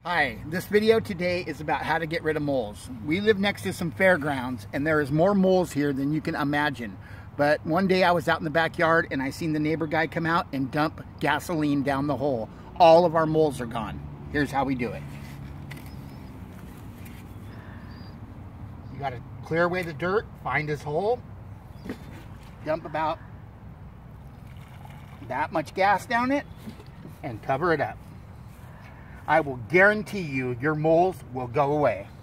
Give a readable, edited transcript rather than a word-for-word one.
Hi, this video today is about how to get rid of moles. We live next to some fairgrounds and there is more moles here than you can imagine. But one day I was out in the backyard and I seen the neighbor guy come out and dump gasoline down the hole. All of our moles are gone. Here's how we do it. You gotta clear away the dirt, find this hole, dump about that much gas down it, and cover it up. I will guarantee you your moles will go away.